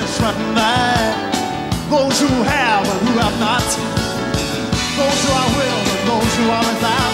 is running mad. Those who have and who have not, those who are with and those who are without.